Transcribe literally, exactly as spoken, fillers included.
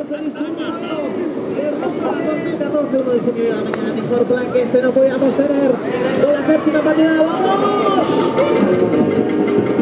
Uno dice que la mañana mejor plan que este no podíamos tener con la séptima partida. ¡Vamos!